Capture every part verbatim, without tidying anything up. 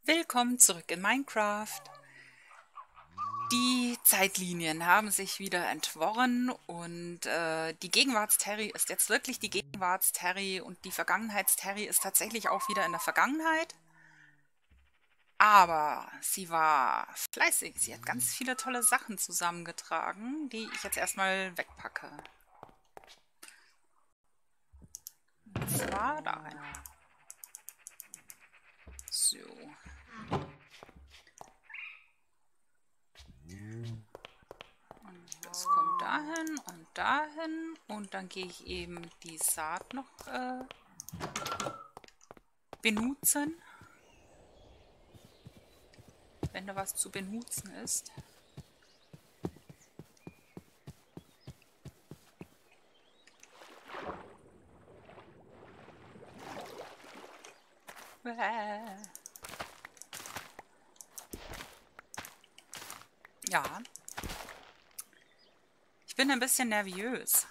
Willkommen zurück in Minecraft. Die Zeitlinien haben sich wieder entworren und äh, die Gegenwartsterry ist jetzt wirklich die Gegenwartsterry und die Vergangenheitsterry ist tatsächlich auch wieder in der Vergangenheit. Aber sie war fleißig, sie hat ganz viele tolle Sachen zusammengetragen, die ich jetzt erstmal wegpacke. Und zwar da rein. So. Das kommt dahin und dahin und dann gehe ich eben die Saat noch äh, benutzen, wenn da was zu benutzen ist. Ja. Ich bin ein bisschen nervös.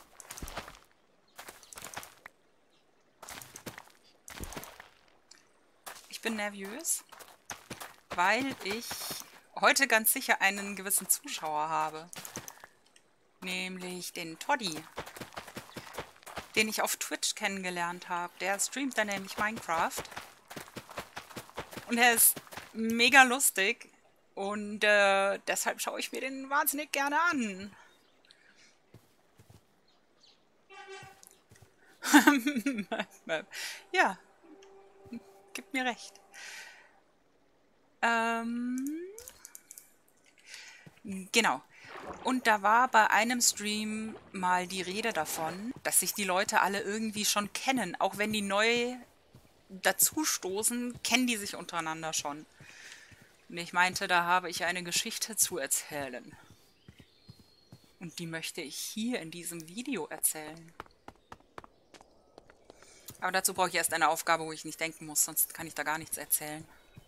Ich bin nervös, weil ich heute ganz sicher einen gewissen Zuschauer habe. Nämlich den Toddy, den ich auf Twitch kennengelernt habe. Der streamt da nämlich Minecraft. Und er ist mega lustig. Und äh, deshalb schaue ich mir den wahnsinnig gerne an. Ja, gib mir recht. Ähm, genau. Und da war bei einem Stream mal die Rede davon, dass sich die Leute alle irgendwie schon kennen. Auch wenn die neu dazustoßen, kennen die sich untereinander schon. Und ich meinte, da habe ich eine Geschichte zu erzählen. Und die möchte ich hier in diesem Video erzählen. Aber dazu brauche ich erst eine Aufgabe, wo ich nicht denken muss, sonst kann ich da gar nichts erzählen.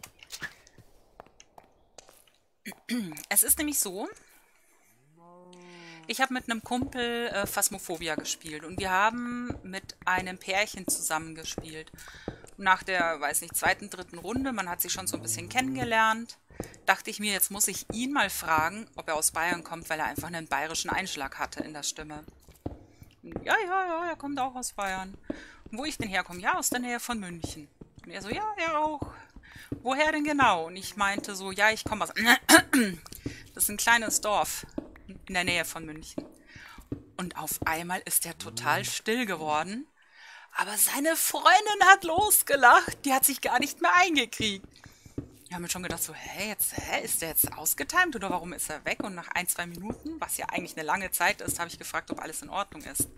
Es ist nämlich so, ich habe mit einem Kumpel äh, Phasmophobia gespielt und wir haben mit einem Pärchen zusammengespielt. Nach der, weiß nicht, zweiten, dritten Runde, man hat sich schon so ein bisschen kennengelernt, dachte ich mir, jetzt muss ich ihn mal fragen, ob er aus Bayern kommt, weil er einfach einen bayerischen Einschlag hatte in der Stimme. Und ja, ja, ja, er kommt auch aus Bayern. Und wo ich denn herkomme? Ja, aus der Nähe von München. Und er so, ja, er auch. Woher denn genau? Und ich meinte so, ja, ich komme aus... Das ist ein kleines Dorf in der Nähe von München. Und auf einmal ist er total still geworden. Aber seine Freundin hat losgelacht. Die hat sich gar nicht mehr eingekriegt. Ich habe mir schon gedacht so, hä, jetzt, hä, ist der jetzt ausgetimt oder warum ist er weg? Und nach ein, zwei Minuten, was ja eigentlich eine lange Zeit ist, habe ich gefragt, ob alles in Ordnung ist.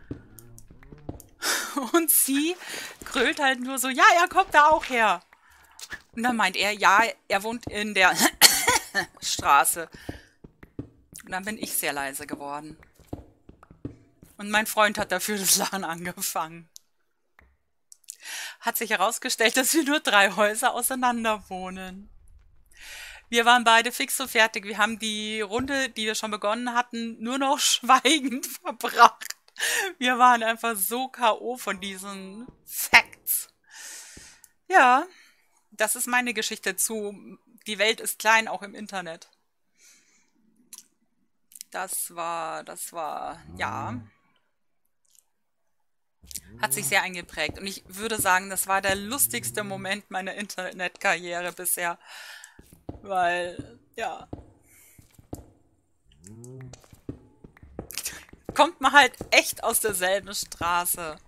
Und sie grölt halt nur so, ja, er kommt da auch her. Und dann meint er, ja, er wohnt in der Straße. Und dann bin ich sehr leise geworden. Und mein Freund hat dafür das Lachen angefangen. Hat sich herausgestellt, dass wir nur drei Häuser auseinander wohnen. Wir waren beide fix so fertig. Wir haben die Runde, die wir schon begonnen hatten, nur noch schweigend verbracht. Wir waren einfach so K O von diesen Facts. Ja, das ist meine Geschichte zu Die Welt ist klein, auch im Internet. Das war, das war, ja, hat sich sehr eingeprägt. Und ich würde sagen, das war der lustigste Moment meiner Internetkarriere bisher. Weil, ja, kommt man halt echt aus derselben Straße.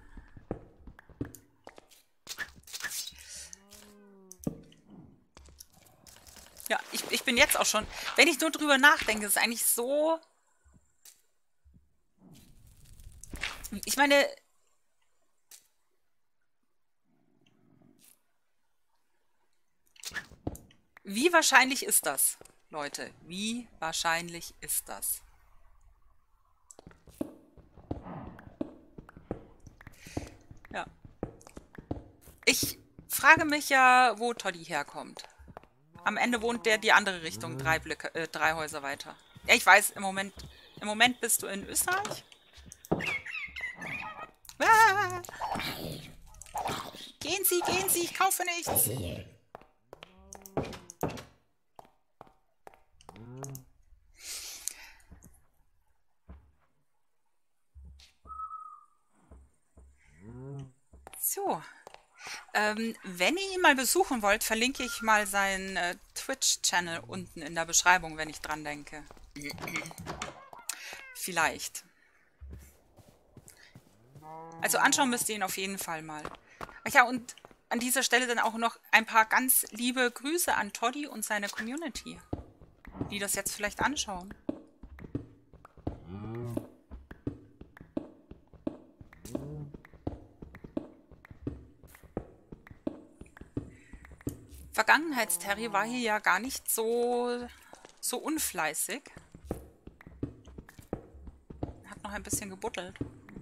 Ja, ich, ich bin jetzt auch schon, wenn ich nur drüber nachdenke, ist es eigentlich so... Ich meine... Wie wahrscheinlich ist das, Leute? Wie wahrscheinlich ist das? Ja. Ich frage mich ja, wo Toddy herkommt. Am Ende wohnt der die andere Richtung, drei, Blöcke, äh, drei Häuser weiter. Ja, ich weiß, im Moment, im Moment bist du in Österreich. Ah! Gehen Sie, gehen Sie, ich kaufe nichts. So. Ähm, wenn ihr ihn mal besuchen wollt, verlinke ich mal seinen äh, Twitch-Channel unten in der Beschreibung, wenn ich dran denke. Vielleicht. Also anschauen müsst ihr ihn auf jeden Fall mal. Ach ja, und an dieser Stelle dann auch noch ein paar ganz liebe Grüße an Toddy und seine Community, die das jetzt vielleicht anschauen. Vergangenheitsterry war hier ja gar nicht so, so unfleißig. Hat noch ein bisschen gebuddelt.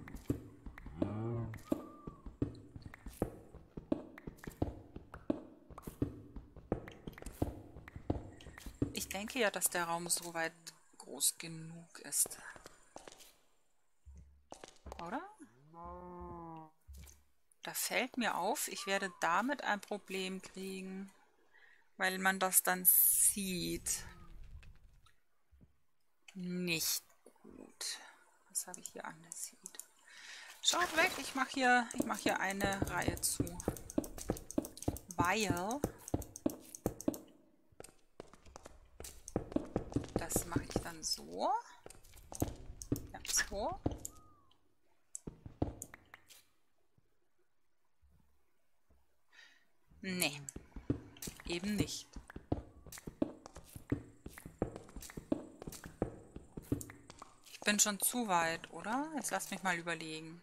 Ich denke ja, dass der Raum soweit groß genug ist. Oder? Da fällt mir auf, ich werde damit ein Problem kriegen, weil man das dann sieht. Nicht gut. Was habe ich hier anders? Schaut weg, ich mache hier, ich mache hier eine Reihe zu. Weil das mache ich dann so. Ja, so. Nee, eben nicht. Ich bin schon zu weit, oder? Jetzt lasst mich mal überlegen.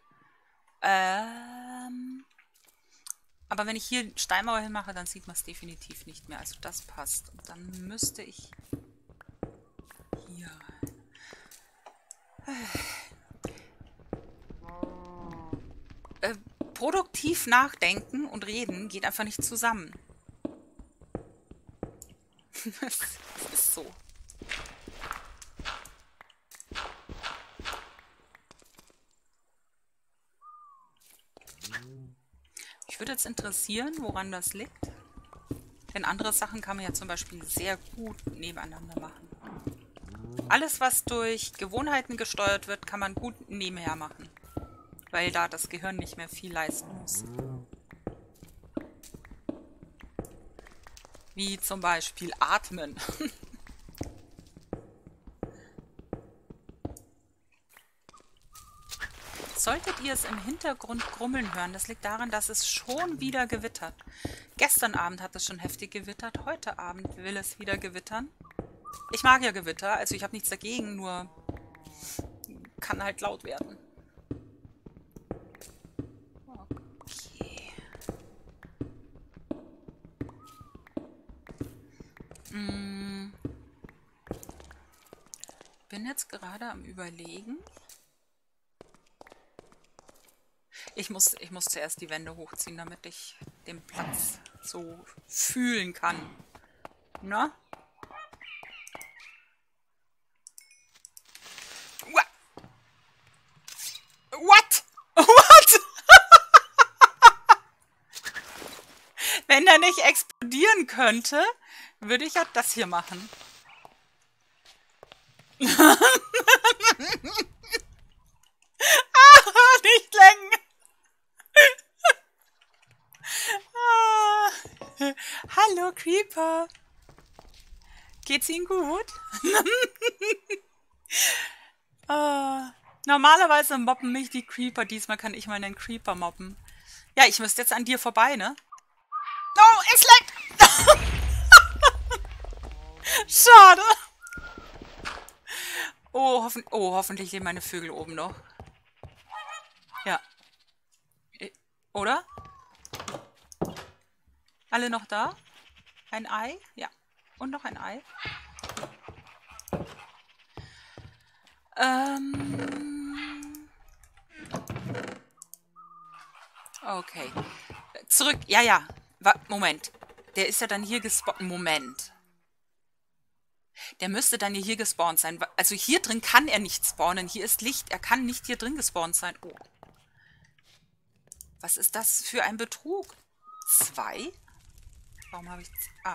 Ähm, aber wenn ich hier Steinmauer hinmache, dann sieht man es definitiv nicht mehr. Also das passt. Und dann müsste ich hier rein. Äh, produktiv nachdenken und reden geht einfach nicht zusammen. Das ist so. Mich würde jetzt interessieren, woran das liegt. Denn andere Sachen kann man ja zum Beispiel sehr gut nebeneinander machen. Alles, was durch Gewohnheiten gesteuert wird, kann man gut nebenher machen. Weil da das Gehirn nicht mehr viel leisten muss. Wie zum Beispiel atmen. Solltet ihr es im Hintergrund grummeln hören, das liegt daran, dass es schon wieder gewittert. Gestern Abend hat es schon heftig gewittert, heute Abend will es wieder gewittern. Ich mag ja Gewitter, also ich habe nichts dagegen, nur kann halt laut werden. Okay. Hm. Bin jetzt gerade am Überlegen. Ich muss, ich muss zuerst die Wände hochziehen, damit ich den Platz so fühlen kann. Na? What? What? Wenn er nicht explodieren könnte, würde ich ja das hier machen. Ah, nicht lenken. Ah. Hallo, Creeper. Geht's Ihnen gut? Ah. Normalerweise mobben mich die Creeper. Diesmal kann ich mal einen Creeper mobben. Ja, ich müsste jetzt an dir vorbei, ne? Oh, es leckt! Schade. Oh, hoffen oh, hoffentlich leben meine Vögel oben noch. Ja. Oder? Alle noch da? Ein Ei? Ja. Und noch ein Ei. Ähm. Okay. Zurück. Ja, ja. Moment. Der ist ja dann hier gespawnt. Moment. Der müsste dann hier gespawnt sein. Also hier drin kann er nicht spawnen. Hier ist Licht. Er kann nicht hier drin gespawnt sein. Oh. Was ist das für ein Betrug? Zwei? Warum habe ich... Ah.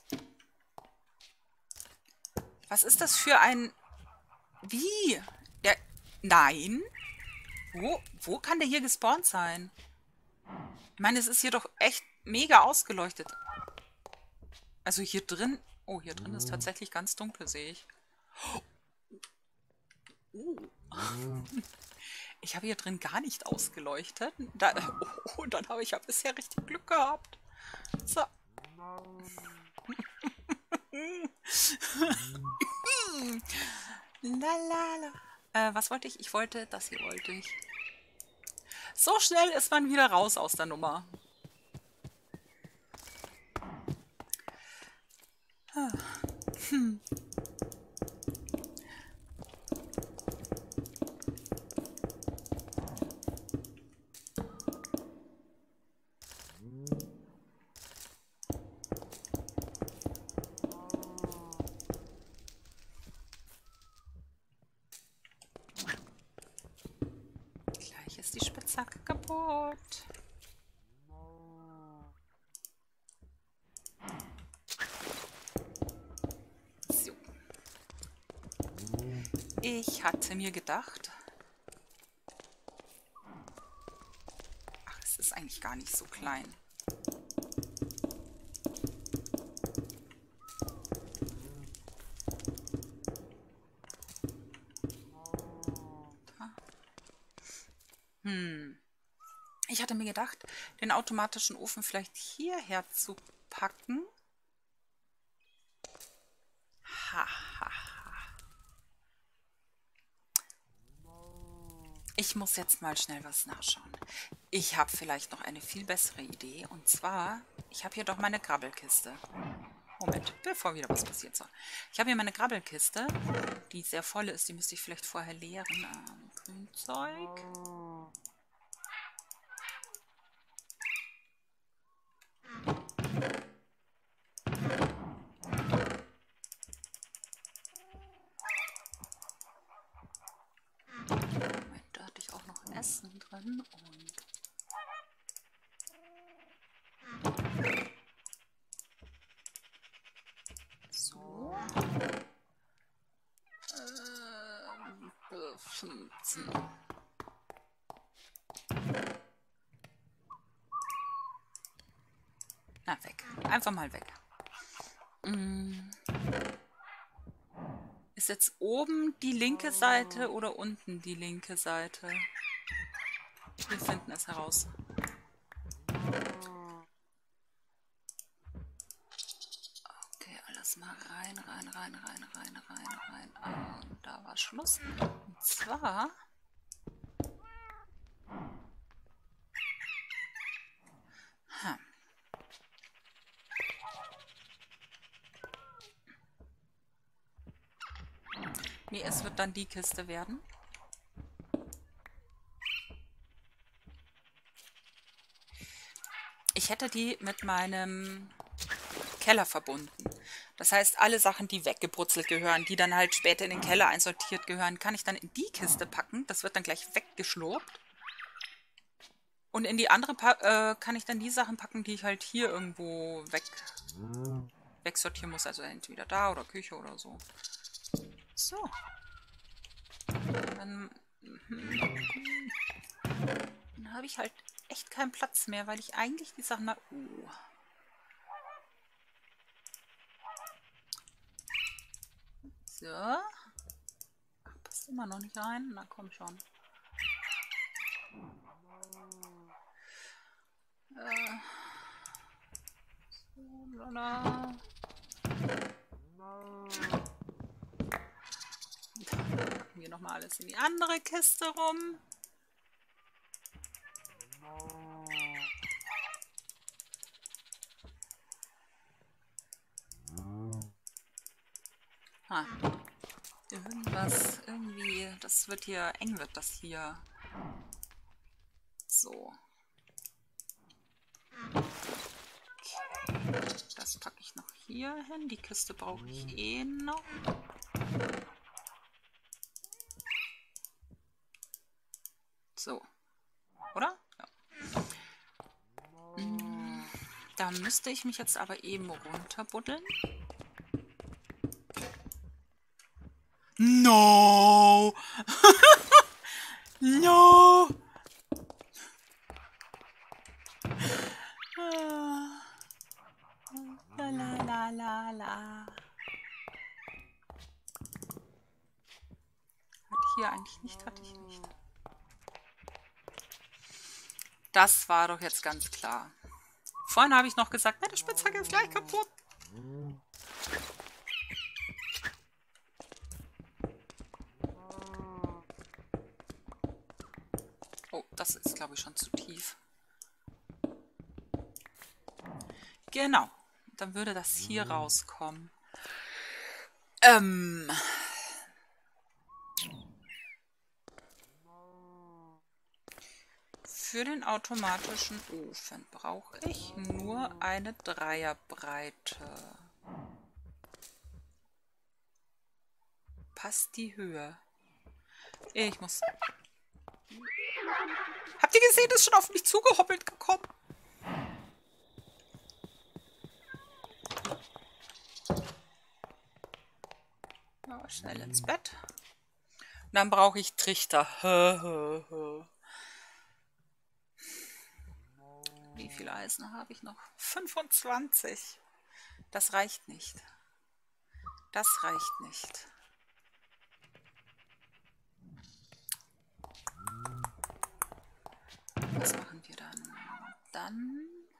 Was ist das für ein... Wie? Der... Nein. Wo, wo kann der hier gespawnt sein? Ich meine, es ist hier doch echt mega ausgeleuchtet. Also hier drin... Oh, hier drin ist tatsächlich ganz dunkel, sehe ich. Oh. Ich habe hier drin gar nicht ausgeleuchtet. Da, oh, dann habe ich ja bisher richtig Glück gehabt. So. Lalala. Äh, was wollte ich? Ich wollte, das hier wollte ich. So schnell ist man wieder raus aus der Nummer. Hm. Gleich ist die Spitzhacke kaputt. So. Ich hatte mir gedacht... Ach, es ist eigentlich gar nicht so klein. Hm. Ich hatte mir gedacht, den automatischen Ofen vielleicht hierher zu packen. Ha, ha, ha. Ich muss jetzt mal schnell was nachschauen. Ich habe vielleicht noch eine viel bessere Idee. Und zwar, ich habe hier doch meine Grabbelkiste. Moment, bevor wieder was passiert soll. Ich habe hier meine Grabbelkiste, die sehr voll ist. Die müsste ich vielleicht vorher leeren. Ähm, Grünzeug. Moment, da hatte ich auch noch Essen drin. Und so. Ähm, fünfzehn. Na, weg. Einfach mal weg. Ist jetzt oben die linke Seite oder unten die linke Seite? Wir finden es heraus. Okay, alles mal rein, rein, rein, rein, rein, rein, rein. Und da war Schluss. Und zwar... Hm. Nee, es wird dann die Kiste werden. Ich hätte die mit meinem Keller verbunden. Das heißt, alle Sachen, die weggebrutzelt gehören, die dann halt später in den Keller einsortiert gehören, kann ich dann in die Kiste packen. Das wird dann gleich weggeschlurpt. Und in die andere pa äh, kann ich dann die Sachen packen, die ich halt hier irgendwo weg wegsortieren muss. Also entweder da oder Küche oder so. So. Dann, dann habe ich halt echt keinen Platz mehr, weil ich eigentlich die Sachen mal... Oh. So. Ach, passt immer noch nicht rein. Na komm schon. Äh. So, lala. Packen wir nochmal alles in die andere Kiste rum. Ha. Irgendwas, irgendwie, das wird hier, eng wird das hier. So. Okay. Das packe ich noch hier hin. Die Kiste brauche ich eh noch. So. Oder? Ja. Da müsste ich mich jetzt aber eben runterbuddeln. No! No! Ah. La la la la la. Hatte ich hier eigentlich nicht, hatte ich nicht. Das war doch jetzt ganz klar. Vorhin habe ich noch gesagt, meine Spitzhacke ist gleich kaputt. Oh, das ist, glaube ich, schon zu tief. Genau. Dann würde das hier rauskommen. Ähm... Für den automatischen Ofen brauche ich nur eine Dreierbreite. Passt die Höhe? Ich muss... Habt ihr gesehen, ist schon auf mich zugehoppelt gekommen? Ja, schnell ins Bett. Und dann brauche ich Trichter. Wie viel Eisen habe ich noch? fünfundzwanzig. Das reicht nicht. Das reicht nicht. Was machen wir dann? Dann...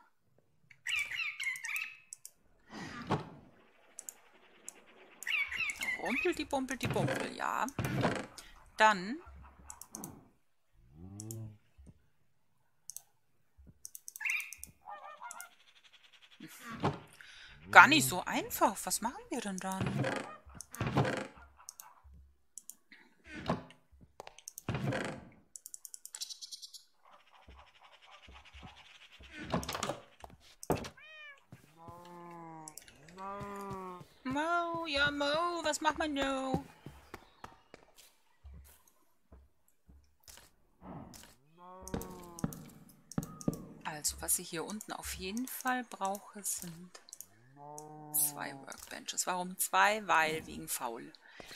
Rumpel die Bumpel die Bumpel, ja. Dann... Gar nicht so einfach. Was machen wir denn dann? Mo, ja Mo, was macht man no? Also, was ich hier unten auf jeden Fall brauche, sind zwei Workbenches. Warum zwei? Weil wegen faul.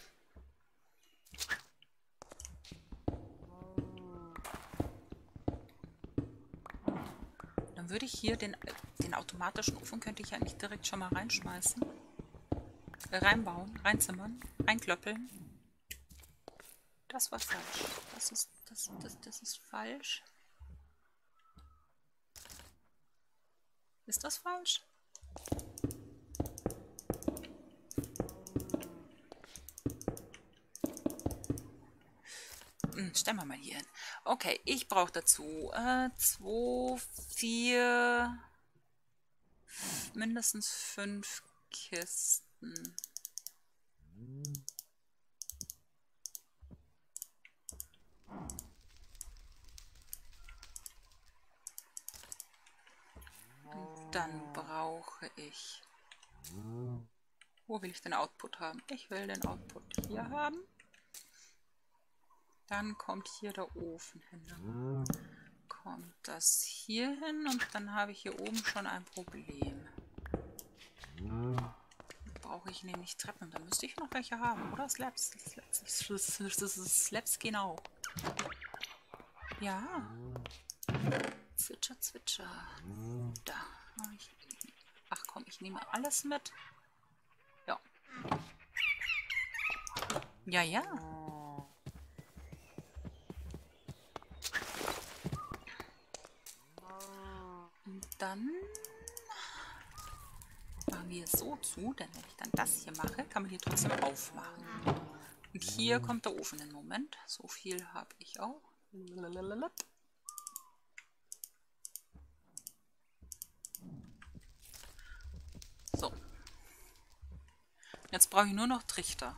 Dann würde ich hier den, den automatischen Ofen, könnte ich ja nicht direkt schon mal reinschmeißen. Äh, reinbauen, reinzimmern, reinklöppeln. Das war falsch. Das ist, das, das, das ist falsch. Ist das falsch? Hm, stellen wir mal hier hin. Okay, ich brauche dazu äh, zwei, vier, mindestens fünf Kisten. Und dann brauche ich... Wo will ich den Output haben? Ich will den Output hier haben. Dann kommt hier der Ofen hin. Dann kommt das hier hin und dann habe ich hier oben schon ein Problem. Dann brauche ich nämlich Treppen. Da müsste ich noch welche haben, oder? Slabs. Slabs, Slabs gehen auch. Ja. Zwitscher, zwitscher. Da. Ach komm, ich nehme alles mit. Ja. Ja, ja. Und dann machen wir es so zu, denn wenn ich dann das hier mache, kann man hier trotzdem aufmachen. Und hier kommt der Ofen im Moment. So viel habe ich auch. So. Jetzt brauche ich nur noch Trichter.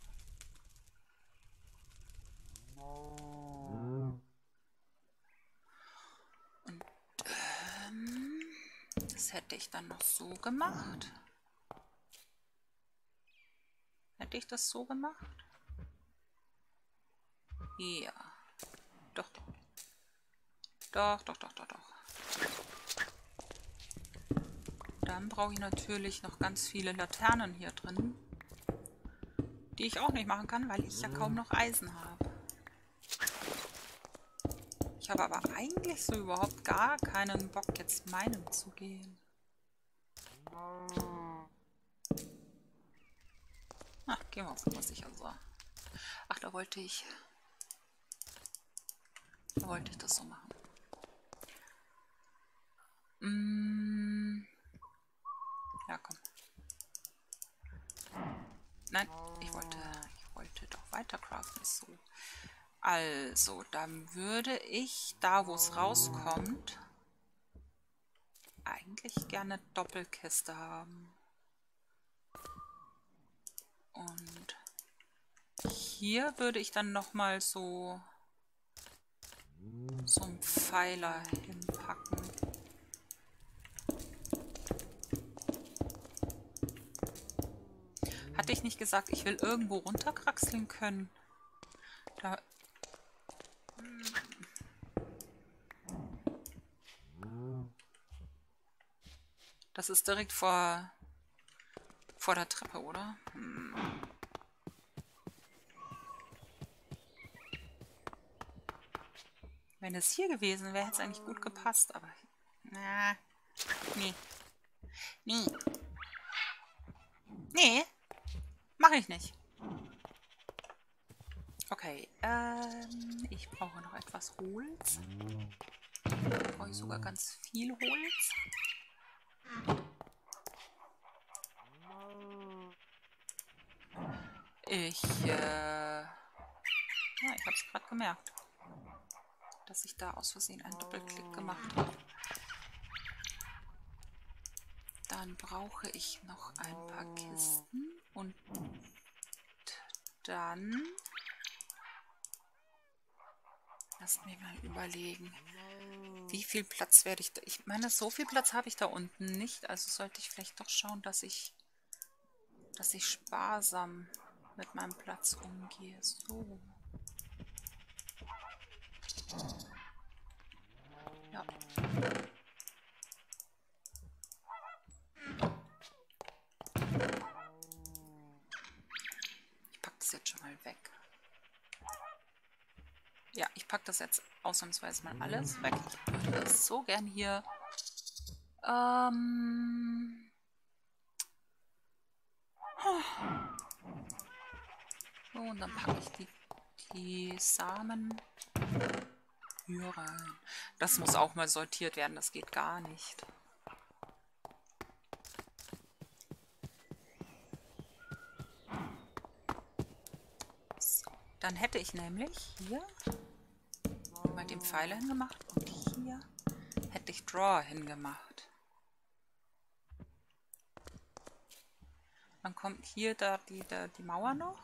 Und ähm, das hätte ich dann noch so gemacht. Hätte ich das so gemacht? Ja. Doch, doch. Doch, doch, doch, doch, doch. Dann brauche ich natürlich noch ganz viele Laternen hier drin, die ich auch nicht machen kann, weil ich ja kaum noch Eisen habe. Ich habe aber eigentlich so überhaupt gar keinen Bock, jetzt meinen zu gehen. Ach, gehen wir auf Nummer sicher so. Ach, da wollte ich... Da wollte ich das so machen. Mm. Ja, komm. Nein, ich wollte, ich wollte doch weiter craften. So. Also, dann würde ich, da wo es rauskommt, eigentlich gerne Doppelkiste haben. Und hier würde ich dann nochmal so, so einen Pfeiler hinpacken. Hatte ich nicht gesagt, ich will irgendwo runterkraxeln können? Da... Das ist direkt vor, vor der Treppe, oder? Hm. Wenn es hier gewesen wäre, hätte es eigentlich gut gepasst, aber... Na, nee. Nee. Nee. Mache ich nicht. Okay, ähm, ich brauche noch etwas Holz. Brauche ich sogar ganz viel Holz. Ich, äh... Ja, ich habe es gerade gemerkt, dass ich da aus Versehen einen Doppelklick gemacht habe. Dann brauche ich noch ein paar Kisten und dann... Lasst mich mal überlegen. Wie viel Platz werde ich da... Ich meine, so viel Platz habe ich da unten nicht. Also sollte ich vielleicht doch schauen, dass ich... dass ich sparsam mit meinem Platz umgehe. So. Ja. Ich packe das jetzt schon mal weg. Ja, ich packe das jetzt ausnahmsweise mal alles weg. Ich würde das so gern hier... Ähm... So, und dann packe ich die, die Samen hier rein. Das muss auch mal sortiert werden, das geht gar nicht. So, dann hätte ich nämlich hier mal den Pfeiler hingemacht und hier hätte ich Draw hingemacht. Dann kommt hier da die, da die Mauer noch.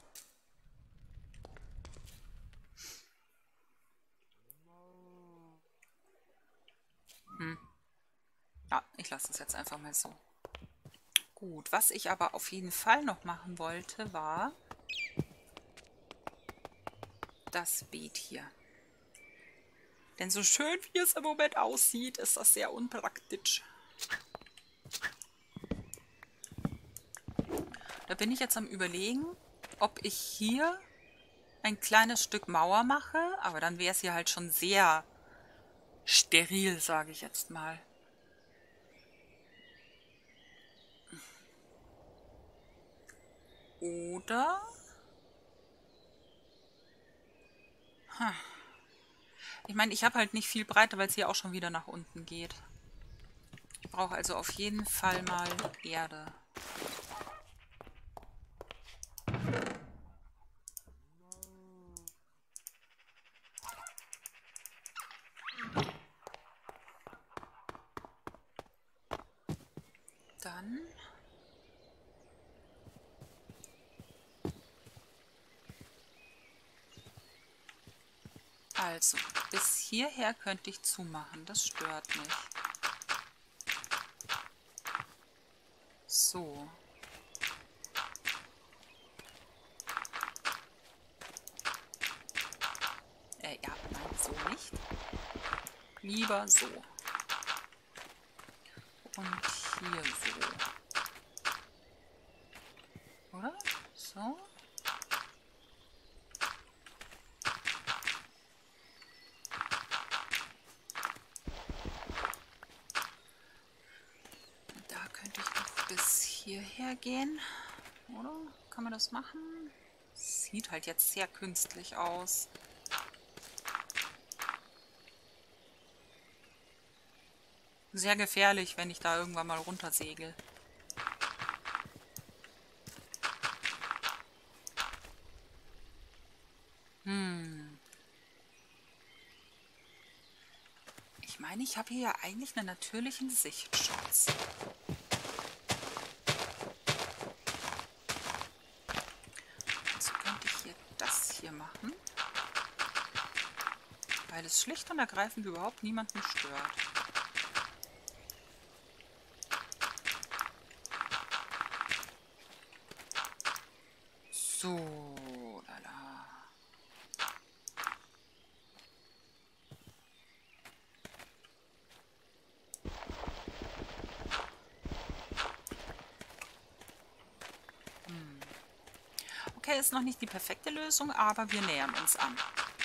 Hm. Ja, ich lasse das jetzt einfach mal so. Gut, was ich aber auf jeden Fall noch machen wollte, war das Beet hier. Denn so schön wie es im Moment aussieht, ist das sehr unpraktisch. Da bin ich jetzt am Überlegen, ob ich hier ein kleines Stück Mauer mache, aber dann wäre es hier halt schon sehr steril, sage ich jetzt mal. Oder... Hm. Ich meine, ich habe halt nicht viel Breite, weil es hier auch schon wieder nach unten geht. Ich brauche also auf jeden Fall mal Erde. Dann... Also, bis hierher könnte ich zumachen, das stört nicht. So. Äh, ja, nein, so nicht. Lieber so. Und hier so. Oder? So. bis hierher gehen. Oder? Kann man das machen? Sieht halt jetzt sehr künstlich aus. Sehr gefährlich, wenn ich da irgendwann mal runtersegel. Hm. Ich meine, ich habe hier ja eigentlich einen natürlichen Sichtschutz. Also könnte ich hier das hier machen. Weil es schlicht und ergreifend überhaupt niemanden stört. So, lala. Hm. Okay, ist noch nicht die perfekte Lösung, aber wir nähern uns an.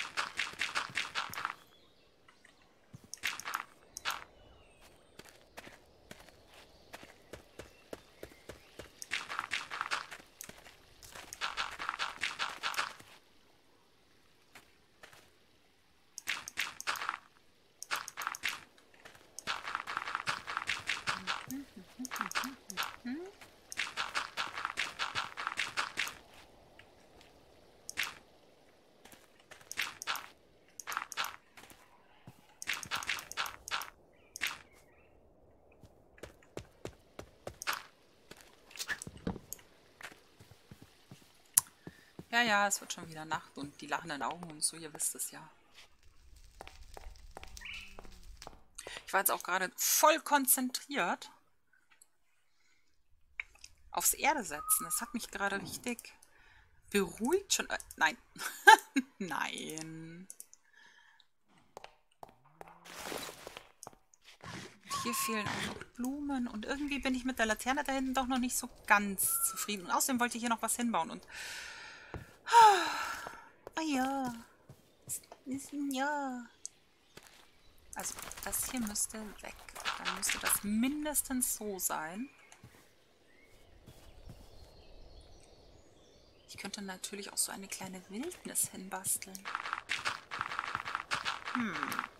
Ja, ja, es wird schon wieder Nacht und die lachenden Augen und so, ihr wisst es ja. Ich war jetzt auch gerade voll konzentriert aufs Erde setzen. Das hat mich gerade richtig beruhigt schon. Äh, nein. Nein. Hier fehlen auch noch Blumen und irgendwie bin ich mit der Laterne da hinten doch noch nicht so ganz zufrieden. Und außerdem wollte ich hier noch was hinbauen und... Ah ja. Ja. Also das hier müsste weg. Dann müsste das mindestens so sein. Ich könnte natürlich auch so eine kleine Wildnis hinbasteln. Hm.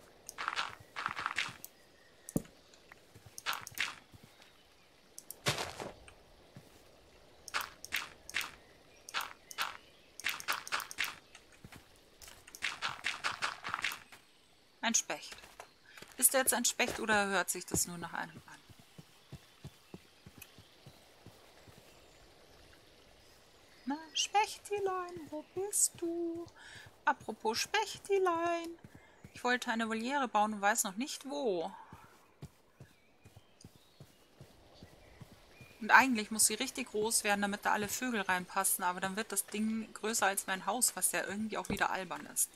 Ein Specht. Ist der jetzt ein Specht oder hört sich das nur nach einem an? Na, Spechtilein, wo bist du? Apropos Spechtilein. Ich wollte eine Voliere bauen und weiß noch nicht wo. Und eigentlich muss sie richtig groß werden, damit da alle Vögel reinpassen. Aber dann wird das Ding größer als mein Haus, was ja irgendwie auch wieder albern ist.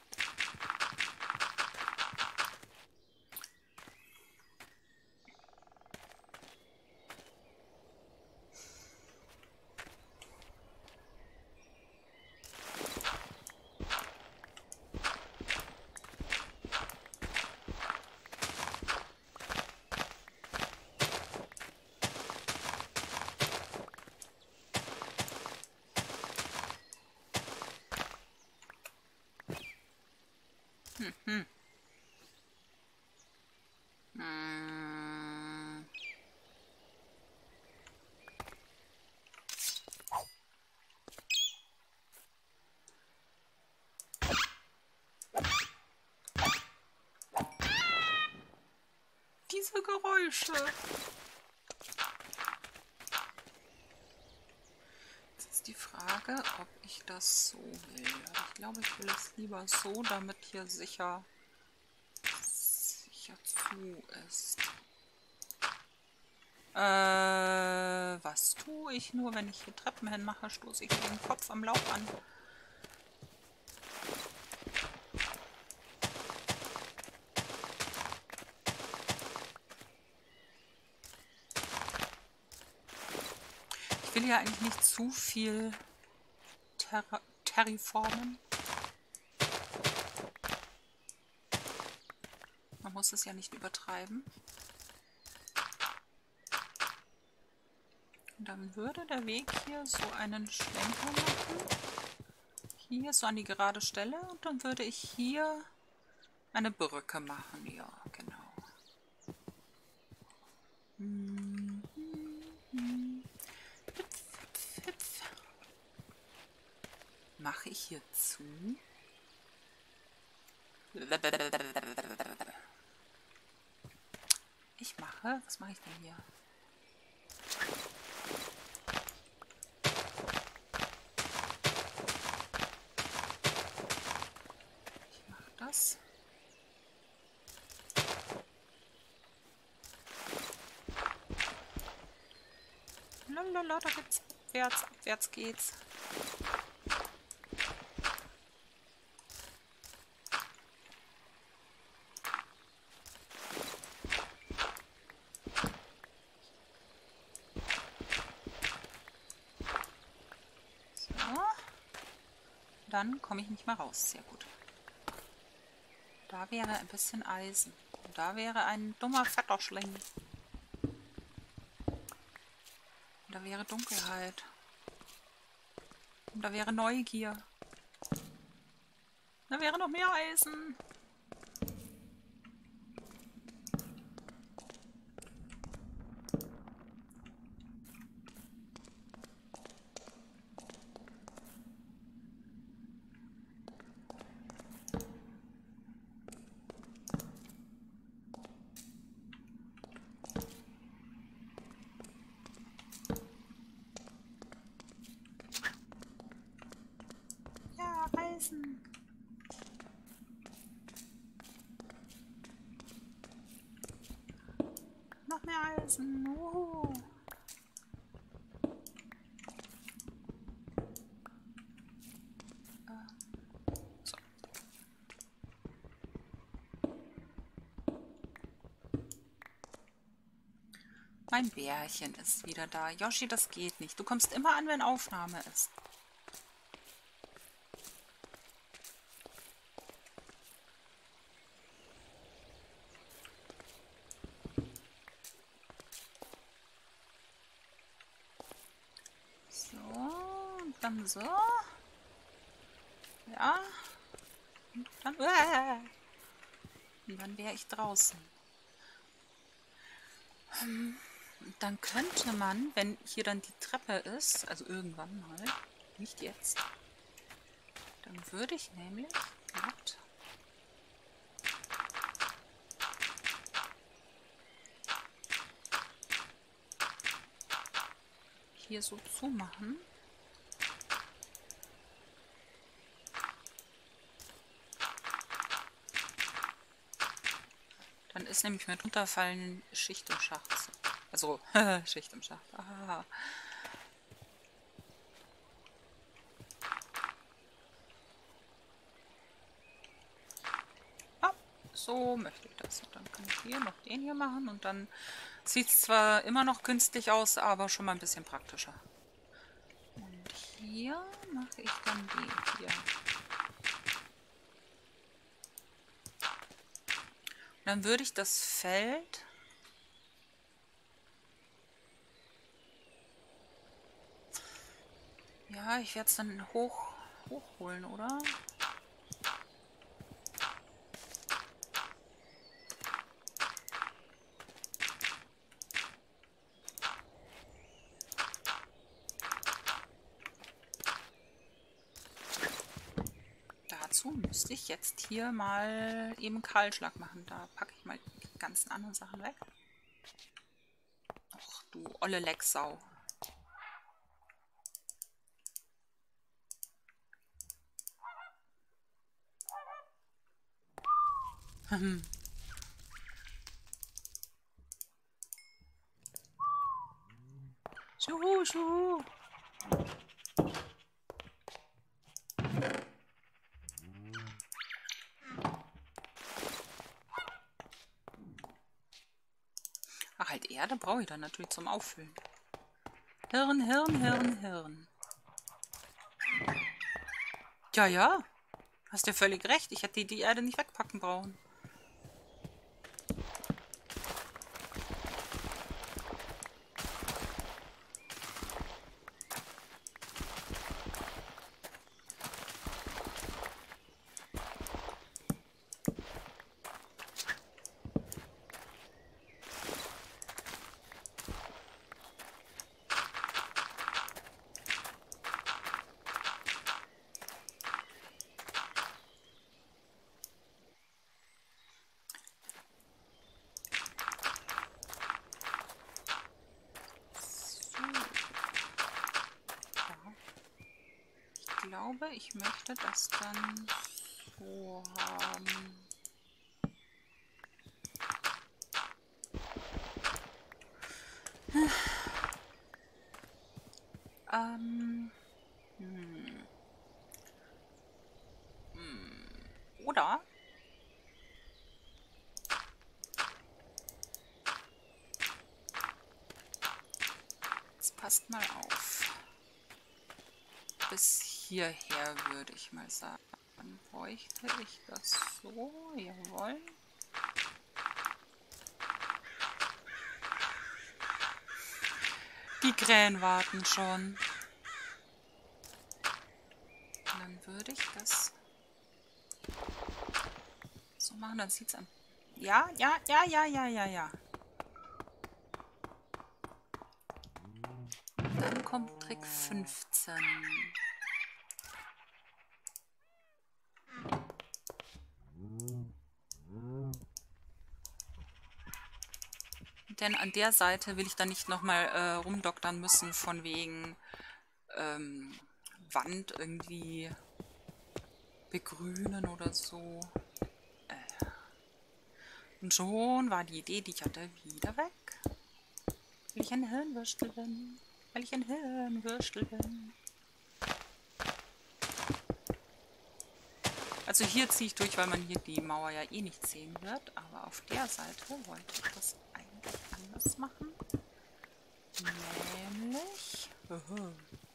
Hm. Hm. Diese Geräusche. Jetzt ist die Frage, ob ich das so will. Ich glaube, ich will es lieber so, damit hier sicher, sicher zu ist. Äh, was tue ich nur, wenn ich hier Treppen hinmache? Stoße ich den Kopf am Laub an. Ich will ja eigentlich nicht zu viel ter terraformen. Man muss es ja nicht übertreiben. Und dann würde der Weg hier so einen Schwenker machen. Hier so an die gerade Stelle. Und dann würde ich hier eine Brücke machen. Ja, genau. Hm, hm, hm. Hüpf, hüpf, hüpf. Mache ich hier zu? Ich mache, was mache ich denn hier? Ich mache das. Lalala, da geht's abwärts, abwärts geht's. Dann komme ich nicht mehr raus. Sehr gut. Da wäre ein bisschen Eisen. Und da wäre ein dummer Fetterschling. Und da wäre Dunkelheit. Und da wäre Neugier. Da wäre noch mehr Eisen. Eisen. Noch mehr Eisen. Uhu. Äh, so. Mein Bärchen ist wieder da. Yoshi, das geht nicht. Du kommst immer an, wenn Aufnahme ist. Dann so. Ja. Und dann, äh, und dann wäre ich draußen. Ähm, dann könnte man, wenn hier dann die Treppe ist, also irgendwann mal, nicht jetzt, dann würde ich nämlich mit hier so zumachen. Dann ist nämlich mit runterfallen Schicht im Schacht. Also, Schicht im Schacht. Ah. Ah, so möchte ich das. Und dann kann ich hier noch den hier machen. Und dann sieht es zwar immer noch künstlich aus, aber schon mal ein bisschen praktischer. Und hier mache ich dann den hier. Dann würde ich das Feld ja, ich werde es dann hoch hochholen, oder? Dazu müsste ich jetzt hier mal eben Kahlschlag machen. Da packe ich mal die ganzen anderen Sachen weg. Och, du olle Lecksau. Hm. Schuhu, schuhu. Ach, halt Erde brauche ich dann natürlich zum Auffüllen. Hirn, Hirn, Hirn, Hirn. Ja, ja. Hast ja völlig recht. Ich hätte die Erde nicht wegpacken brauchen. glaube, ich möchte das dann so haben. Ähm. Hm. Hm. Oder? Jetzt passt mal auf. Bis hierher würde ich mal sagen. Dann bräuchte ich das so. Jawohl. Die Krähen warten schon. Und dann würde ich das so machen, dann sieht es an. Ja, ja, ja, ja, ja, ja, ja. Dann kommt Trick fünfzehn. Denn an der Seite will ich dann nicht nochmal äh, rumdoktern müssen, von wegen ähm, Wand irgendwie begrünen oder so. Äh. Und schon war die Idee, die ich hatte, wieder weg. Weil ich ein Hirnwürstel bin. Weil ich ein Hirnwürstel bin. Also hier ziehe ich durch, weil man hier die Mauer ja eh nicht sehen wird. Aber auf der Seite wollte ich das eigentlich anders machen. Nämlich... Aha.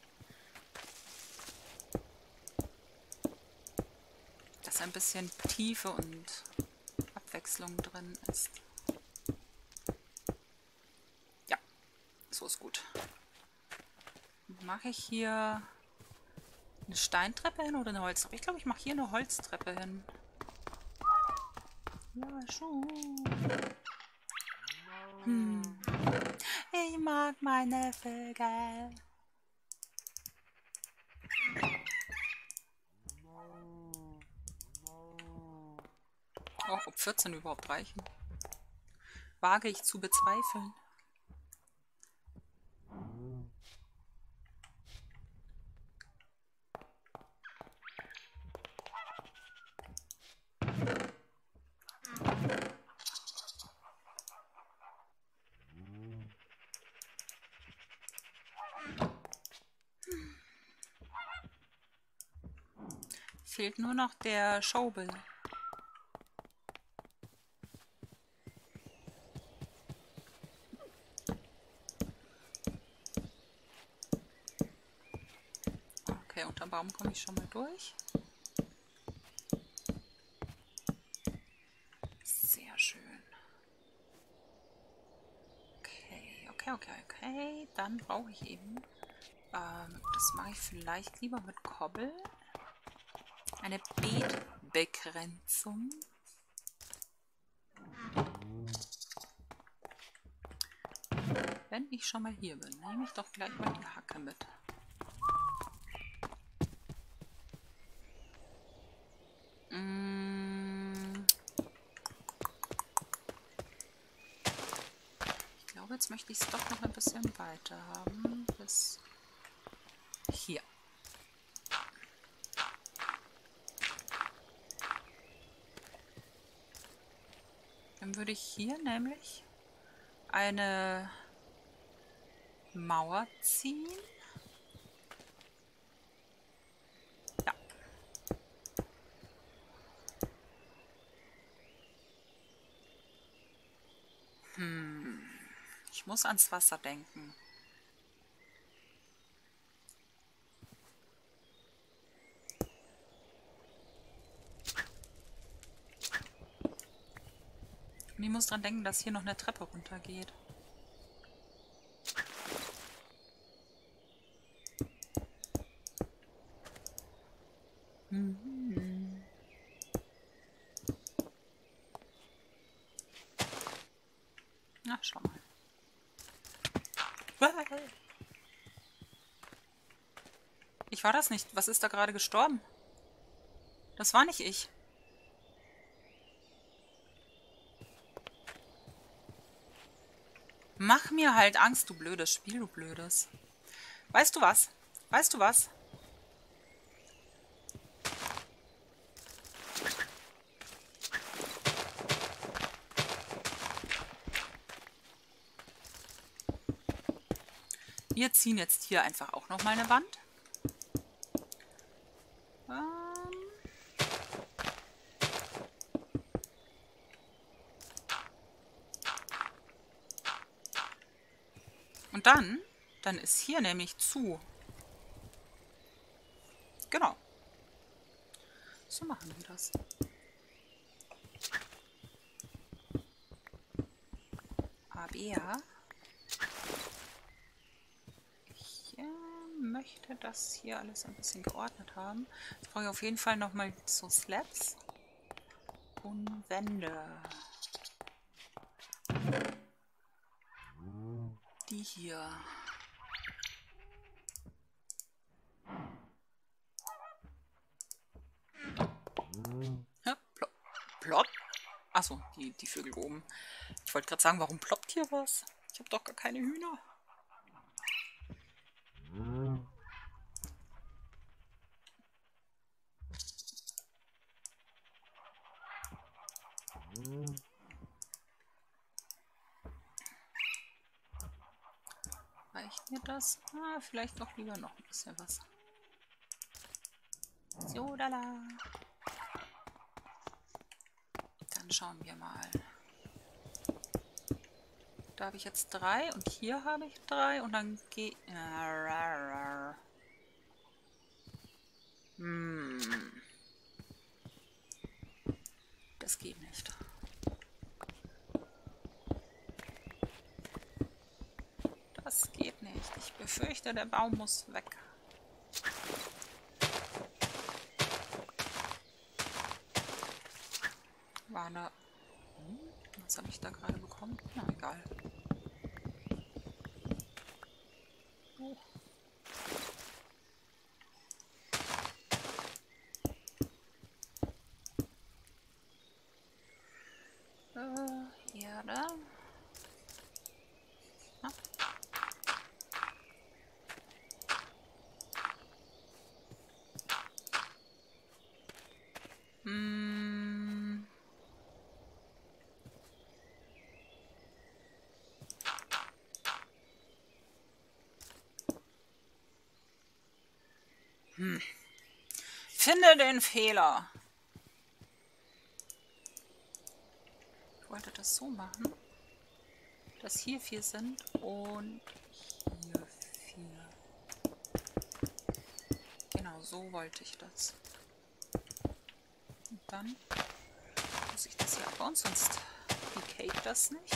Dass ein bisschen Tiefe und Abwechslung drin ist. Ja, so ist gut. Mache ich hier eine Steintreppe hin oder eine Holztreppe? Ich glaube, ich mache hier eine Holztreppe hin. Ja, schon. Hm. Ich mag meine Vögel. Oh, ob vierzehn überhaupt reichen? Wage ich zu bezweifeln. Fehlt nur noch der Schaubill. Okay, unterm Baum komme ich schon mal durch. Sehr schön. Okay, okay, okay, okay. Dann brauche ich eben, ähm, das mache ich vielleicht lieber mit Kobbel. Eine Beetbegrenzung. Wenn ich schon mal hier bin, nehme ich doch gleich mal die Hacke mit. Mm. Ich glaube, jetzt möchte ich es doch noch ein bisschen weiter haben. Bis hier. Dann würde ich hier nämlich eine Mauer ziehen. Ja. Hm. Ich muss ans Wasser denken. Und ich muss dran denken, dass hier noch eine Treppe runtergeht. Mhm. Na, schau mal. Ich war das nicht. Was ist da gerade gestorben? Das war nicht ich. Mach mir halt Angst, du blödes Spiel, du blödes. Weißt du was? Weißt du was? Wir ziehen jetzt hier einfach auch noch mal eine Wand. Ähm Und dann, dann ist hier nämlich zu. Genau. So machen wir das. Aber ich äh, möchte das hier alles ein bisschen geordnet haben. Jetzt brauche ich auf jeden Fall nochmal so Slabs und Wände. Die hier. Ja, plopp. Plopp. Achso, die, die Vögel oben. Ich wollte gerade sagen, warum ploppt hier was? Ich habe doch gar keine Hühner. Reicht mir das? Ah, vielleicht doch lieber noch ein bisschen was. So, lala. Dann schauen wir mal. Da habe ich jetzt drei und hier habe ich drei und dann geht... Hm. Das geht nicht. Das geht nicht. Ich befürchte, der Baum muss weg. War eine... Hm, was habe ich da gerade bekommen? Na, egal. Oh. Äh, Erde. Na? Hm. Hm. Finde den Fehler. Ich wollte das so machen, dass hier vier sind und hier vier. Genau, so wollte ich das. Und dann muss ich das hier abbauen, sonst decayt das nicht.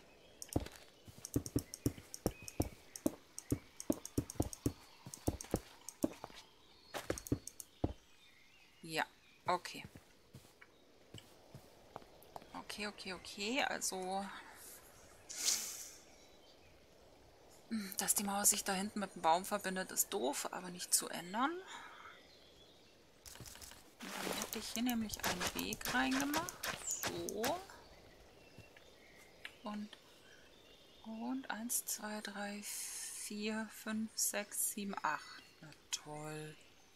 Ja, okay. Okay, okay, okay, also... Dass die Mauer sich da hinten mit dem Baum verbindet, ist doof, aber nicht zu ändern. Und dann hätte ich hier nämlich einen Weg reingemacht. So. Und, und eins, zwei, drei, vier, fünf, sechs, sieben, acht. Na toll.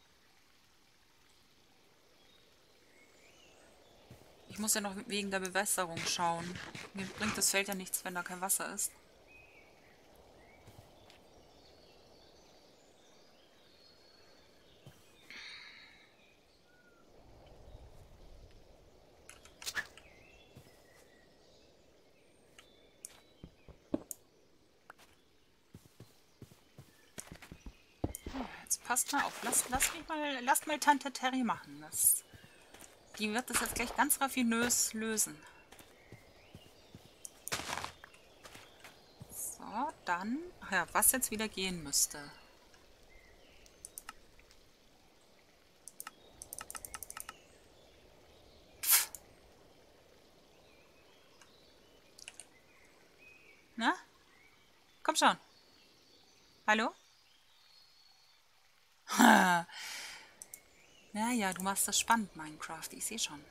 Ich muss ja noch wegen der Bewässerung schauen. Mir bringt das Feld ja nichts, wenn da kein Wasser ist. Jetzt passt mal auf. Lass, lass mich mal, lasst mal Tante Terry machen. Das, die wird das jetzt gleich ganz raffinös lösen. So, dann... Ach ja, was jetzt wieder gehen müsste. Pff. Na? Komm schon. Hallo? Naja, du machst das spannend, Minecraft. Ich sehe schon.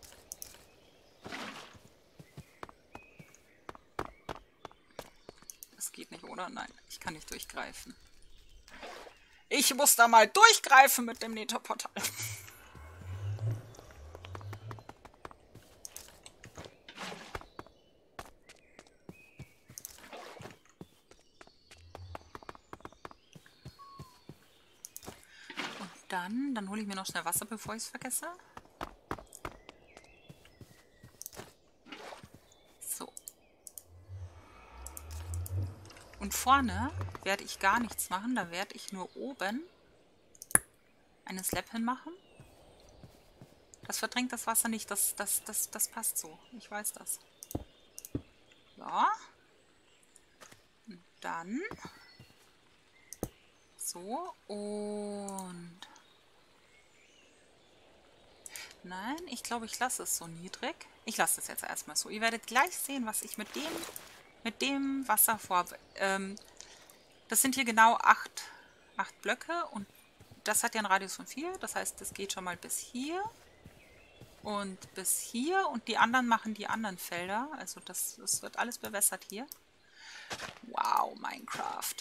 Das geht nicht, oder? Nein, ich kann nicht durchgreifen. Ich muss da mal durchgreifen mit dem Netherportal. dann, dann hole ich mir noch schnell Wasser, bevor ich es vergesse. So. Und vorne werde ich gar nichts machen. Da werde ich nur oben eine Slab hinmachen. Das verdrängt das Wasser nicht. Das, das, das, das passt so. Ich weiß das. Ja. Und dann so und nein, ich glaube, ich lasse es so niedrig. Ich lasse es jetzt erstmal so. Ihr werdet gleich sehen, was ich mit dem mit dem Wasser vor... Ähm, das sind hier genau acht, acht Blöcke und das hat ja einen Radius von vier. Das heißt, das geht schon mal bis hier und bis hier und die anderen machen die anderen Felder. Also das, das wird alles bewässert hier. Wow, Minecraft.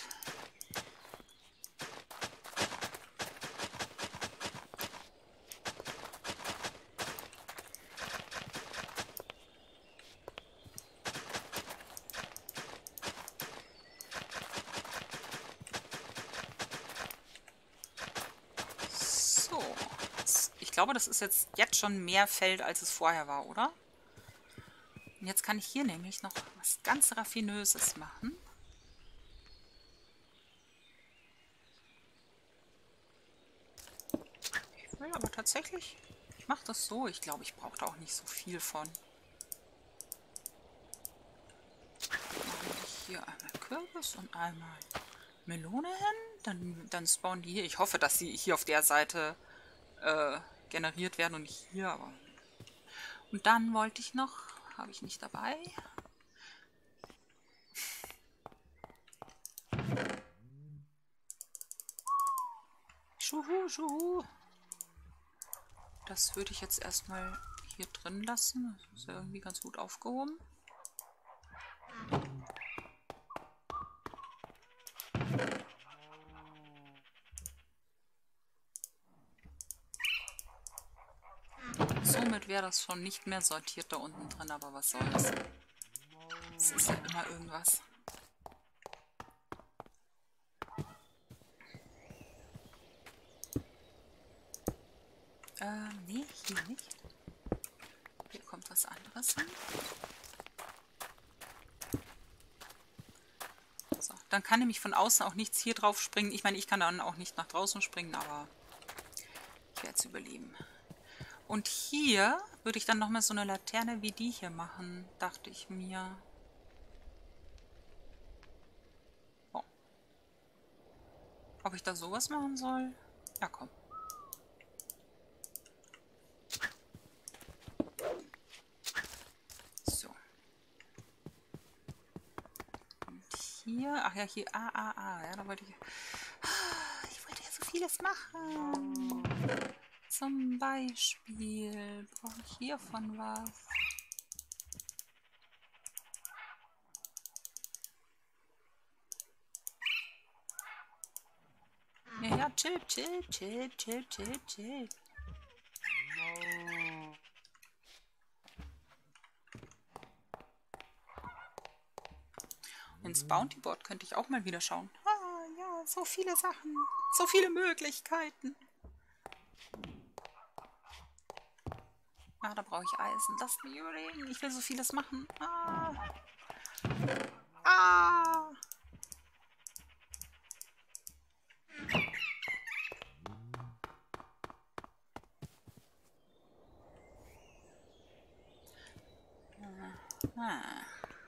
Ich glaube, das ist jetzt, jetzt schon mehr Feld, als es vorher war, oder? Und jetzt kann ich hier nämlich noch was ganz Raffinöses machen. Ich will aber tatsächlich, ich mache das so. Ich glaube, ich brauche da auch nicht so viel von. Dann mache ich hier einmal Kürbis und einmal Melone hin. Dann, dann spawnen die hier. Ich hoffe, dass sie hier auf der Seite äh, generiert werden und nicht hier, aber... Und dann wollte ich noch, habe ich nicht dabei. Schuhu, schuhu. Das würde ich jetzt erstmal hier drin lassen. Das ist ja irgendwie ganz gut aufgehoben. Somit wäre das schon nicht mehr sortiert da unten drin, aber was soll's. Es ist ja immer irgendwas. Ähm, nee, hier nicht. Hier kommt was anderes hin. So, dann kann nämlich von außen auch nichts hier drauf springen. Ich meine, ich kann dann auch nicht nach draußen springen, aber ich werde es überleben. Und hier würde ich dann nochmal so eine Laterne wie die hier machen, dachte ich mir. Oh. Ob ich da sowas machen soll? Ja, komm. So. Und hier, ach ja, hier, ah, ah, ah, ja, da wollte ich... Ich wollte ja so vieles machen. Zum Beispiel brauche ich hiervon was. Ja, ja, chill, chill, chill, chill, chill, chill. Ins Bounty Board könnte ich auch mal wieder schauen. Ah, ja, so viele Sachen. So viele Möglichkeiten. Ah, da brauche ich Eisen. Lasst mich überlegen. Ich will so vieles machen. Ah. Ah. Ah.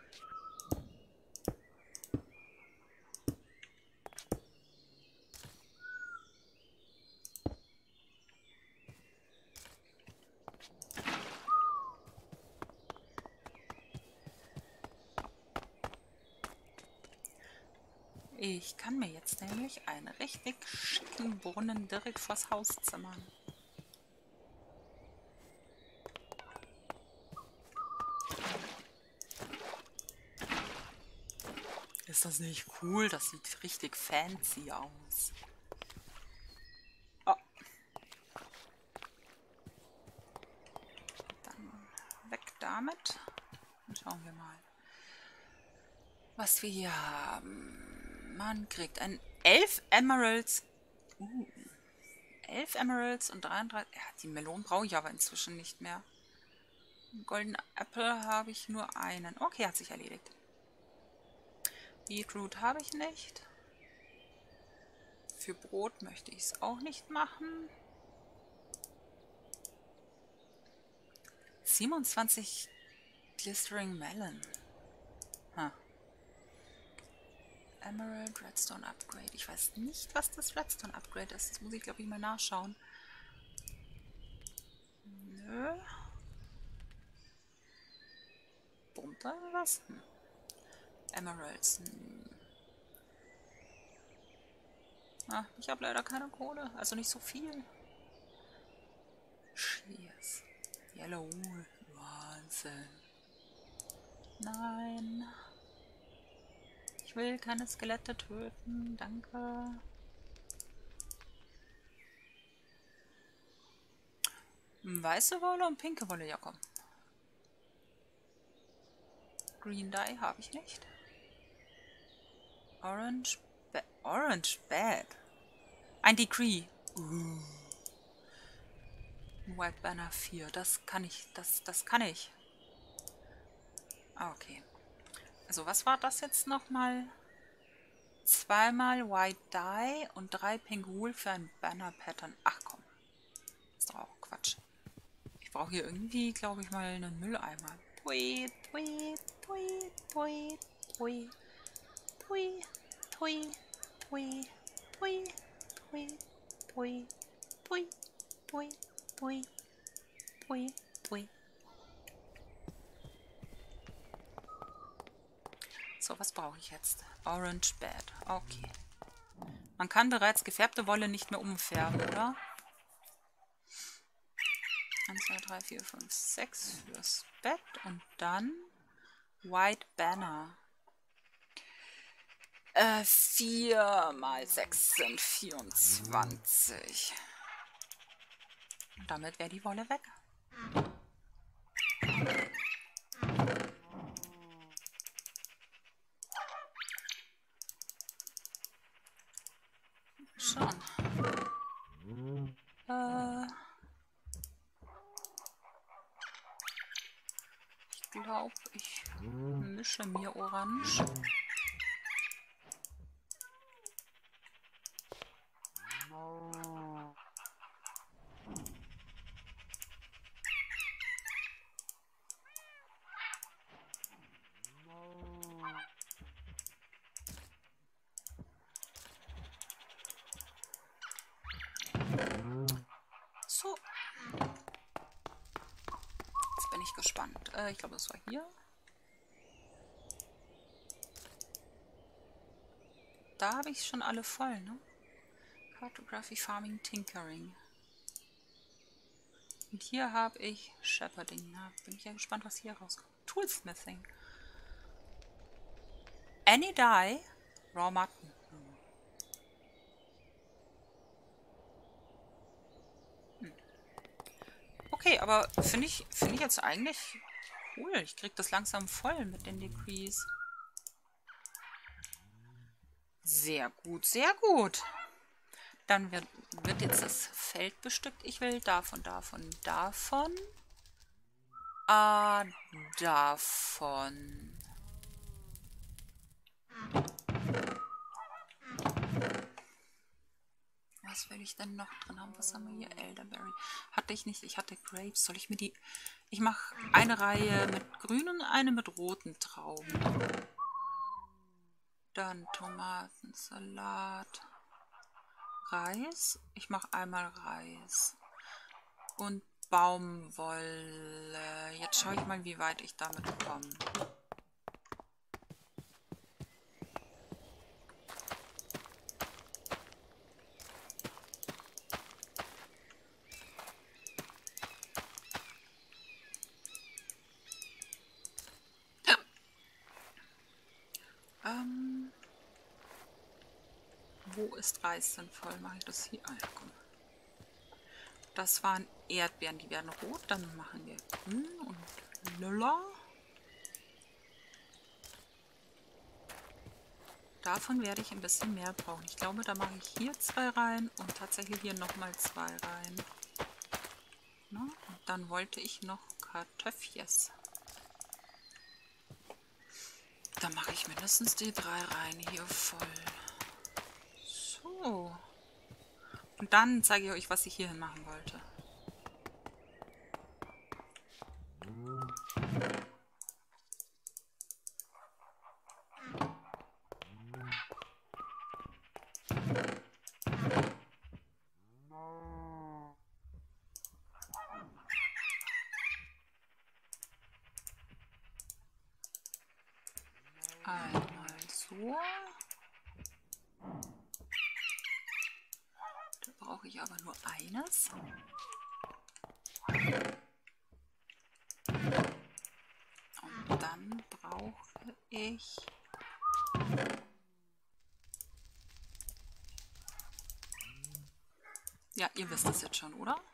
Ich kann mir jetzt nämlich einen richtig schicken Brunnen direkt vors Haus zimmern. Ist das nicht cool? Das sieht richtig fancy aus. Oh. Dann weg damit. Und schauen wir mal, was wir hier haben. Man kriegt ein elf Emeralds. Uh, elf Emeralds und dreiunddreißig. Ja, die Melonen brauche ich aber inzwischen nicht mehr. Golden Apple habe ich nur einen. Okay, hat sich erledigt. Beetroot habe ich nicht. Für Brot möchte ich es auch nicht machen. siebenundzwanzig Glistering Melon. Huh. Emerald Redstone Upgrade. Ich weiß nicht, was das Redstone Upgrade ist. Das muss ich, glaube ich, mal nachschauen. Nö. Brummt da was? Hm. Emeralds. Hm. Ah, ich habe leider keine Kohle. Also nicht so viel. Cheers. Yellow Wool. Wahnsinn. Nein. Ich will keine Skelette töten. Danke. Weiße Wolle und pinke Wolle. Ja, komm. Green Dye habe ich nicht. Orange Bad. Orange Bad. Ein Decree. Uh. White Banner vier. Das kann ich. Das, das kann ich. Ah, okay. Also was war das jetzt nochmal? Zweimal White Dye und drei Pink Wool für ein Banner Pattern. Ach komm. Ist doch auch Quatsch. Ich brauche hier irgendwie, glaube ich, mal einen Mülleimer. Pui, pui, pui, pui, pui, pui, pui, pui, pui, pui, pui, pui, pui, pui, pui, pui. So, was brauche ich jetzt? Orange Bad. Okay. Man kann bereits gefärbte Wolle nicht mehr umfärben, oder? eins, zwei, drei, vier, fünf, sechs fürs Bett und dann White Banner. Äh, vier mal sechs sind vierundzwanzig. Und damit wäre die Wolle weg. Schon. Äh, ich glaube, ich mische mir Orange. So. Jetzt bin ich gespannt. Äh, ich glaube, das war hier. Da habe ich schon alle voll, ne? Cartography, Farming, Tinkering. Und hier habe ich Shepherding. Na, bin ich ja gespannt, was hier rauskommt. Toolsmithing. Any Dye. Raw Mutton. Hm. Okay, aber finde ich, finde ich jetzt eigentlich cool. Ich kriege das langsam voll mit den Decrees. Sehr gut, sehr gut. Dann wird, wird jetzt das Feld bestückt. Ich will davon, davon, davon. Ah, davon. Was will ich denn noch drin haben? Was haben wir hier? Elderberry. Hatte ich nicht. Ich hatte Grapes. Soll ich mir die... Ich mache eine Reihe mit grünen und eine mit roten Trauben. Dann Tomaten, Salat, Reis. Ich mache einmal Reis. Und Baumwolle. Jetzt schaue ich mal, wie weit ich damit komme. Ähm, wo ist Reis sinnvoll? Mache ich das hier? Ah ja, komm. Das waren Erdbeeren, die werden rot. Dann machen wir grün und lila. Davon werde ich ein bisschen mehr brauchen. Ich glaube, da mache ich hier zwei rein und tatsächlich hier nochmal zwei rein. Na, und dann wollte ich noch Kartoffies. Da mache ich mindestens die drei rein hier voll. So. Und dann zeige ich euch, was ich hierhin machen wollte. Einmal so. Da brauche ich aber nur eines. Und dann brauche ich... Ja, ihr wisst es jetzt schon, oder?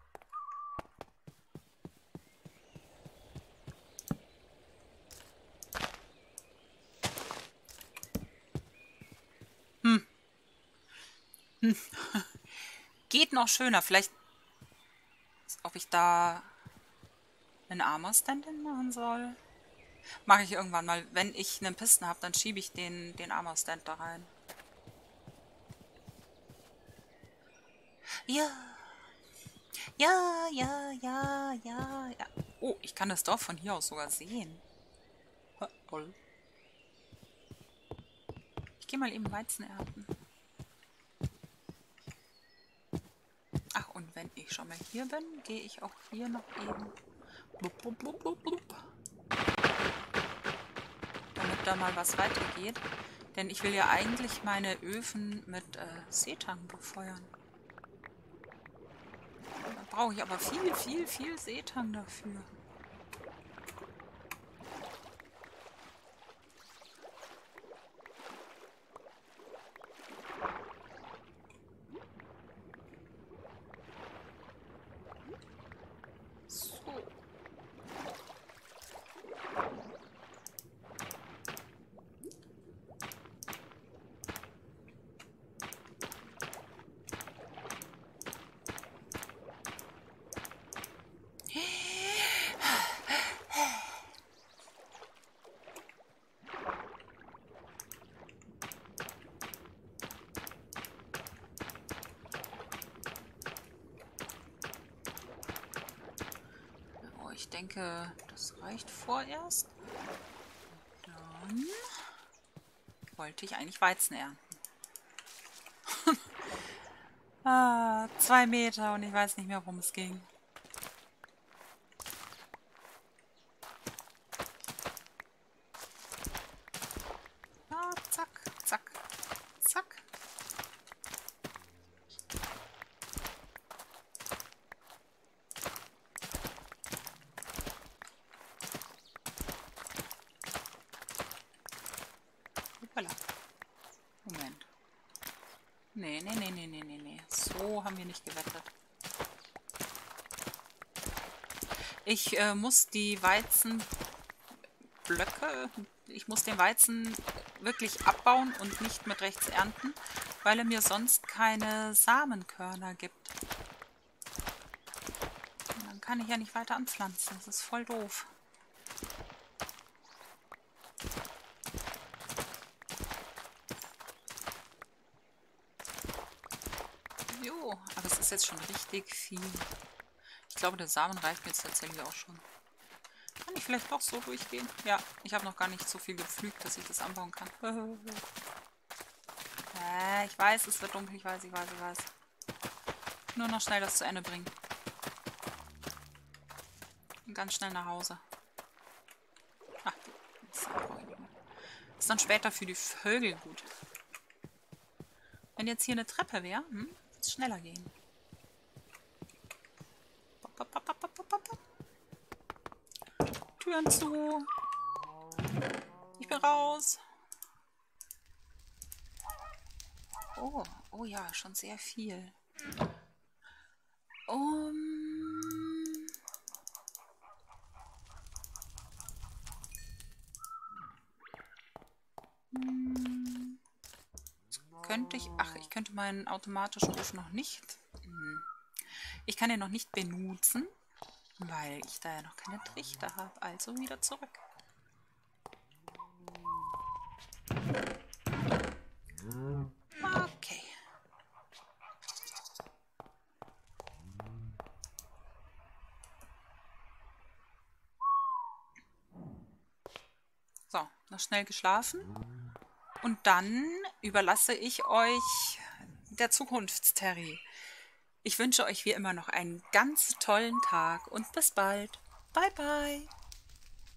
Hm. Hm. Geht noch schöner. Vielleicht, ob ich da einen Armor-Stand machen soll. Mache ich irgendwann mal. Wenn ich einen Pisten habe, dann schiebe ich den, den Armor-Stand da rein. Ja. Ja, ja, ja, ja, ja. Oh, ich kann das Dorf von hier aus sogar sehen. Ha, toll. Ich gehe mal eben Weizen ernten. Ach, und wenn ich schon mal hier bin, gehe ich auch hier noch eben... Blub, blub, blub, blub, blub. Damit da mal was weitergeht. Denn ich will ja eigentlich meine Öfen mit äh, Seetang befeuern. Da brauche ich aber viel, viel, viel Seetang dafür. So. Ich denke, das reicht vorerst. Dann wollte ich eigentlich Weizen ernten. ah, zwei Meter und ich weiß nicht mehr, worum es ging. Ah, zack, zack, zack. Hoppala. Moment. Nee, nee, nee, nee, nee, nee, nee. So haben wir nicht gewettet. Ich äh, muss die Weizenblöcke, ich muss den Weizen wirklich abbauen und nicht mit rechts ernten, weil er mir sonst keine Samenkörner gibt. Und dann kann ich ja nicht weiter anpflanzen. Das ist voll doof. Jo, aber es ist jetzt schon richtig viel. Ich glaube, der Samen reicht mir jetzt tatsächlich auch schon. Kann ich vielleicht doch so durchgehen? Ja, ich habe noch gar nicht so viel gepflügt, dass ich das anbauen kann. äh, ich weiß, es wird dunkel, ich weiß, ich weiß, ich weiß. Nur noch schnell das zu Ende bringen. Und ganz schnell nach Hause. Ach, das ist dann später für die Vögel gut. Wenn jetzt hier eine Treppe wäre, hm, würde es schneller gehen. Türen zu. Ich bin raus. Oh, oh ja, schon sehr viel. Um... Hm. meinen automatischen Ofen noch nicht. Hm. Ich kann ihn noch nicht benutzen, weil ich da ja noch keine Trichter habe. Also wieder zurück. Okay. So, noch schnell geschlafen. Und dann überlasse ich euch der Zukunftsterry. Ich wünsche euch wie immer noch einen ganz tollen Tag und bis bald. Bye, bye.